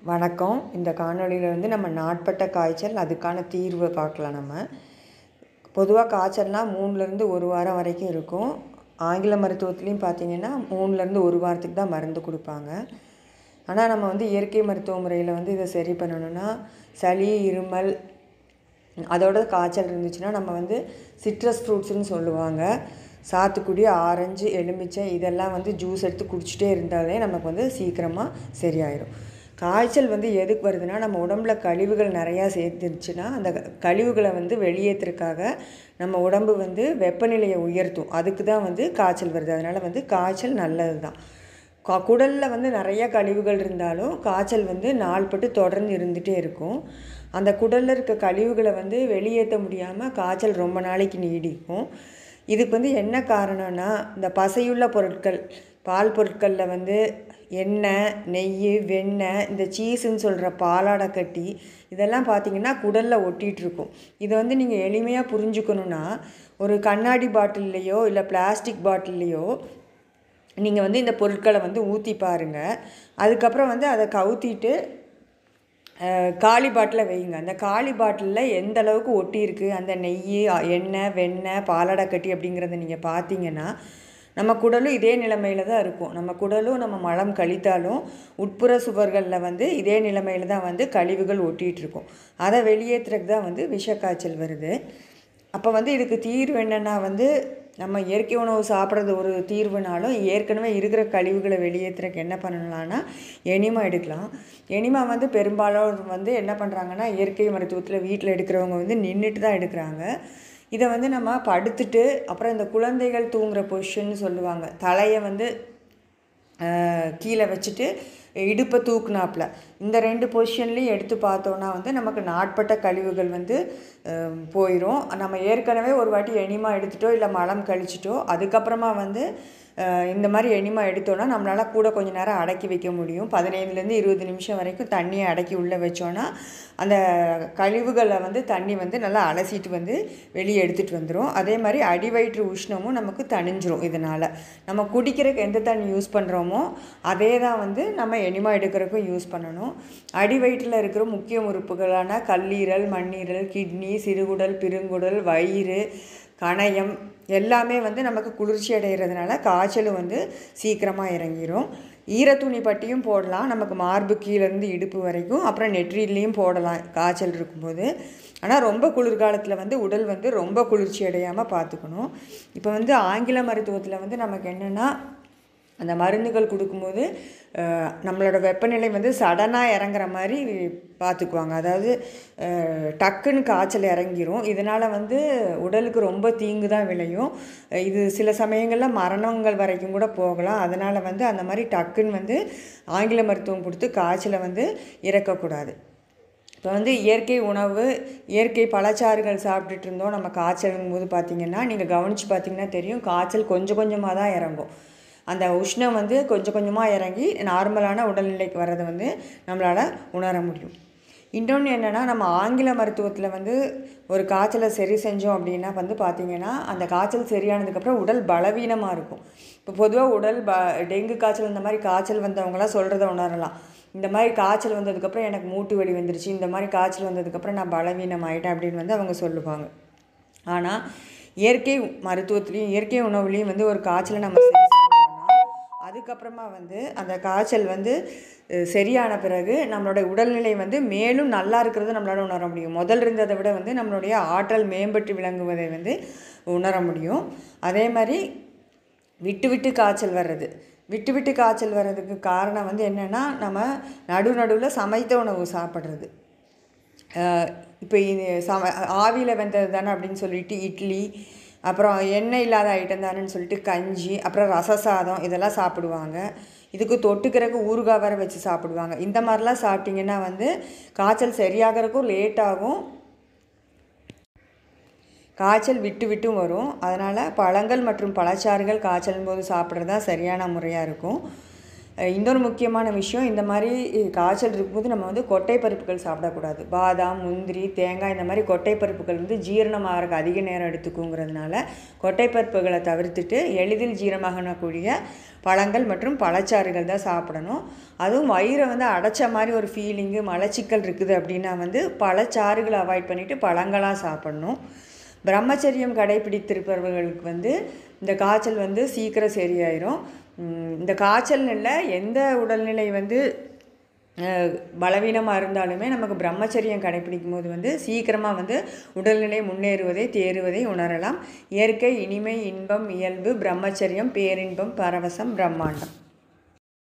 வணக்கம். இந்த காணொளியில் வந்து நம்ம நாட்பட்ட காய்ச்சல் அதுக்கான தீர்வை பார்க்கலாம். நம்ம பொதுவாக காய்ச்சல்னால் 3லேருந்து 1 வாரம் வரைக்கும் இருக்கும். ஆங்கில மருத்துவத்துலேயும் பார்த்திங்கன்னா 3லேருந்து 1 வாரத்துக்கு தான் மருந்து கொடுப்பாங்க. ஆனால் நம்ம வந்து இயற்கை மருத்துவ முறையில் வந்து இதை சரி பண்ணணுன்னா சளி, இருமல், அதோட காய்ச்சல் இருந்துச்சுன்னா நம்ம வந்து சிட்ரஸ் ஃப்ரூட்ஸுன்னு சொல்லுவாங்க. சாத்துக்குடி, ஆரஞ்சு, எலுமிச்சை இதெல்லாம் வந்து ஜூஸ் எடுத்து குடிச்சிட்டே இருந்தாலே நமக்கு வந்து சீக்கிரமாக சரியாயிடும். காய்ச்சல் வந்து எதுக்கு வருதுன்னா, நம்ம உடம்புல கழிவுகள் நிறையா சேர்த்துருச்சுன்னா அந்த கழிவுகளை வந்து வெளியேற்றுறதுக்காக நம்ம உடம்பு வந்து வெப்பநிலையை உயர்த்தும். அதுக்கு தான் வந்து காய்ச்சல் வருது. அதனால் வந்து காய்ச்சல் நல்லது தான். குடலில் வந்து நிறையா கழிவுகள் இருந்தாலும் காய்ச்சல் வந்து நாள்பட்டு தொடர்ந்து இருந்துகிட்டே இருக்கும். அந்த குடலில் இருக்க கழிவுகளை வந்து வெளியேற்ற முடியாமல் காய்ச்சல் ரொம்ப நாளைக்கு நீடிக்கும். இதுக்கு வந்து என்ன காரணம்னா, இந்த பசையுள்ள பொருட்கள், பால் பொருட்களில் வந்து எண்ணெய், நெய், வெண்ணெய், இந்த சீஸுன்னு சொல்கிற பாலாடைக்கட்டி இதெல்லாம் பார்த்திங்கன்னா குடலில் ஒட்டிகிட்ருக்கும். இதை வந்து நீங்கள் எளிமையாக புரிஞ்சுக்கணுன்னா, ஒரு கண்ணாடி பாட்டில்லையோ இல்லை பிளாஸ்டிக் பாட்டில்லையோ நீங்கள் வந்து இந்த பொருட்களை வந்து ஊற்றி பாருங்கள். அதுக்கப்புறம் வந்து அதை கவுத்திட்டு காலி பாட்டில் வைங்க. அந்த காலி பாட்டிலில் எந்த அளவுக்கு ஒட்டியிருக்கு அந்த நெய், எண்ணெய், வெண்ணெய், பாலாடைக்கட்டி அப்படிங்கிறத நீங்கள் பார்த்தீங்கன்னா நம்ம குடலும் இதே நிலைமையில் தான் இருக்கும். நம்ம குடலும் நம்ம மலம் கழித்தாலும் உட்புற சுவர்களில் வந்து இதே நிலைமையில் தான் வந்து கழிவுகள் ஒட்டிகிட்ருக்கும். அதை வெளியேற்றுறதுக்கு தான் வந்து விஷக்காய்ச்சல் வருது. அப்போ வந்து இதுக்கு தீர்வு என்னென்னா வந்து நம்ம இயற்கை உணவு சாப்பிட்றது ஒரு தீர்வுனாலும் ஏற்கனவே இருக்கிற கழிவுகளை வெளியேற்றுறதுக்கு என்ன பண்ணலான்னா எனிமா எடுக்கலாம். எனிமா வந்து பெரும்பாலும் வந்து என்ன பண்ணுறாங்கன்னா இயற்கை மருத்துவத்தில் வீட்டில் எடுக்கிறவங்க வந்து நின்றுட்டு தான் எடுக்கிறாங்க. இதை வந்து நம்ம படுத்துட்டு அப்புறம் இந்த குழந்தைகள் தூங்குகிற பொசிஷன்னு சொல்லுவாங்க. தலையை வந்து கீழே வச்சுட்டு இடுப்பை தூக்குனாப்பில் இந்த 2 பொசிஷன்லேயும் எடுத்து பார்த்தோன்னா வந்து நமக்கு நாட்பட்ட கழிவுகள் வந்து போயிடும். நம்ம ஏற்கனவே ஒரு வாட்டி எனிமா எடுத்துட்டோ இல்லை மலம் கழிச்சிட்டோ அதுக்கப்புறமா வந்து இந்த மாதிரி எனிமா எடுத்தோன்னா நம்மளால் கூட கொஞ்சம் நேரம் அடக்கி வைக்க முடியும். 15லேருந்து 20 நிமிஷம் வரைக்கும் தண்ணியை அடக்கி உள்ளே வச்சோன்னா அந்த கழிவுகளை வந்து தண்ணி வந்து நல்லா அலசிட்டு வந்து வெளியே எடுத்துகிட்டு வந்துடும். அதே மாதிரி அடிவயிற்று உஷ்ணமும் நமக்கு தணிஞ்சிரும். இதனால் நம்ம குடிக்கிறதுக்கு எந்த தண்ணி யூஸ் பண்ணுறோமோ அதே தான் வந்து நம்ம எனிமா எடுக்கிறதுக்கும் யூஸ் பண்ணணும். அடிவயிற்றில் இருக்கிற முக்கிய உறுப்புகளான கல்லீரல், மண்ணீரல், கிட்னி, சிறுகுடல், பெருங்குடல், வயிறு, கணையம் எல்லாமே வந்து நமக்கு குளிர்ச்சி அடைகிறதுனால காய்ச்சலும் வந்து சீக்கிரமாக இறங்கிடும். ஈரத்துணி பட்டியும் போடலாம், நமக்கு மார்பு கீழேருந்து இடுப்பு வரைக்கும், அப்புறம் நெற்றிலையும் போடலாம் காய்ச்சல் இருக்கும்போது. ஆனால் ரொம்ப குளிர்காலத்தில் வந்து உடல் வந்து ரொம்ப குளிர்ச்சி அடையாமல் பார்த்துக்கணும். இப்போ வந்து ஆங்கில மருத்துவத்தில் வந்து நமக்கு என்னென்னா அந்த மருந்துகள் கொடுக்கும்போது நம்மளோட வெப்பநிலை வந்து சடனாக இறங்குற மாதிரி பார்த்துக்குவாங்க. அதாவது டக்குன்னு காய்ச்சல் இறங்கிரும். இதனால் வந்து உடலுக்கு ரொம்ப தீங்கு தான் விளையும். இது சில சமயங்களில் மரணங்கள் வரைக்கும் கூட போகலாம். அதனால் வந்து அந்த மாதிரி டக்குன்னு வந்து ஆங்கில மருத்துவம் கொடுத்து காய்ச்சலை வந்து இறக்கக்கூடாது. இப்போ வந்து இயற்கை உணவு, இயற்கை பழச்சாறுகள் சாப்பிட்டுட்டு இருந்தோம் நம்ம காய்ச்சலுங்கும் போது பார்த்திங்கன்னா நீங்கள் கவனித்து பார்த்திங்கன்னா தெரியும், காய்ச்சல் கொஞ்சம் கொஞ்சமாக தான் இறங்கும். அந்த உஷ்ணம் வந்து கொஞ்சம் கொஞ்சமாக இறங்கி நார்மலான உடல்நிலைக்கு வர்றதை வந்து நம்மளால் உணர முடியும். இன்னொன்று என்னென்னா, நம்ம ஆங்கில மருத்துவத்தில் வந்து ஒரு காய்ச்சலை சரி செஞ்சோம் அப்படின்னா வந்து பார்த்திங்கன்னா அந்த காய்ச்சல் சரியானதுக்கப்புறம் உடல் பலவீனமாக இருக்கும். இப்போ பொதுவாக டெங்கு காய்ச்சல் இந்த மாதிரி காய்ச்சல் வந்தவங்களாம் சொல்கிறத உணரலாம். இந்த மாதிரி காய்ச்சல் வந்ததுக்கப்புறம் எனக்கு மூட்டு வலி வந்துருச்சு, இந்த மாதிரி காய்ச்சல் வந்ததுக்கப்புறம் நான் பலவீனம் ஆகிட்டேன் அப்படின்னு வந்து அவங்க சொல்லுவாங்க. ஆனால் இயற்கை மருத்துவத்துலேயும் இயற்கை உணவுலேயும் வந்து ஒரு காய்ச்சலை நம்ம சரி செஞ்சோம்னா அதுக்கப்புறமா வந்து அந்த காய்ச்சல் வந்து சரியான பிறகு நம்மளுடைய உடல்நிலை வந்து மேலும் நல்லா இருக்கிறத நம்மளால் உணர முடியும். முதல் இருந்ததை விட வந்து நம்மளுடைய ஆற்றல் மேம்பட்டு விளங்குவதை வந்து உணர முடியும். அதே மாதிரி விட்டு விட்டு காய்ச்சல் வர்றதுக்கு காரணம் வந்து என்னென்னா, நம்ம நடுவில் சமைத்த உணவு சாப்பிட்றது. இப்போ ஆவியில் வெந்தது தானே அப்படின்னு சொல்லிட்டு இட்லி, அப்புறம் எண்ணெய் இல்லாத ஐட்டம் தானேன்னு சொல்லிட்டு கஞ்சி, அப்புறம் ரச சாதம் இதெல்லாம் சாப்பிடுவாங்க. இதுக்கு தொட்டுக்கிறதுக்கு ஊறுகாய் வர வச்சு சாப்பிடுவாங்க. இந்த மாதிரிலாம் சாப்பிட்டிங்கன்னா வந்து காய்ச்சல் சரியாகிறதுக்கும் லேட் ஆகும், காய்ச்சல் விட்டு விட்டும் வரும். அதனால் பழங்கள் மற்றும் பழச்சாறுகள் காய்ச்சல் போது சாப்பிட்றது தான் சரியான முறையாக இருக்கும். இன்னொரு முக்கியமான விஷயம், இந்த மாதிரி காய்ச்சல் இருக்கும்போது நம்ம வந்து கொட்டை பருப்புகள் சாப்பிடக்கூடாது. பாதாம், முந்திரி, தேங்காய் இந்த மாதிரி கொட்டை பருப்புகள் வந்து ஜீரணமாகறதுக்கு அதிக நேரம் எடுத்துக்குங்கிறதுனால கொட்டை பருப்புகளை தவிர்த்துட்டு எளிதில் ஜீரணமாகக்கூடிய பழங்கள் மற்றும் பழச்சாறுகள் தான் சாப்பிடணும். அதுவும் வயிறை வந்து அடைச்ச மாதிரி ஒரு ஃபீலிங்கு, மலச்சிக்கல் இருக்குது அப்படின்னா வந்து பழச்சாறுகளை அவாய்ட் பண்ணிவிட்டு பழங்களாக சாப்பிடணும். பிரம்மச்சரியம் கடைப்பிடித்திருப்பவர்களுக்கு வந்து இந்த காய்ச்சல் வந்து சீக்கிரம் சரியாயிரும். இந்த காய்ச்சல்ல எந்த உடல்நிலை வந்து பலவீனமாக இருந்தாலுமே நமக்கு பிரம்மச்சரியம் கடைப்பிடிக்கும் போது வந்து சீக்கிரமாக வந்து உடல்நிலை முன்னேறுவதை தேறுவதை உணரலாம். இயற்கை, இனிமை, இன்பம், இயல்பு, பிரம்மச்சரியம், பேரின்பம், பரவசம், பிரம்மாண்டம்.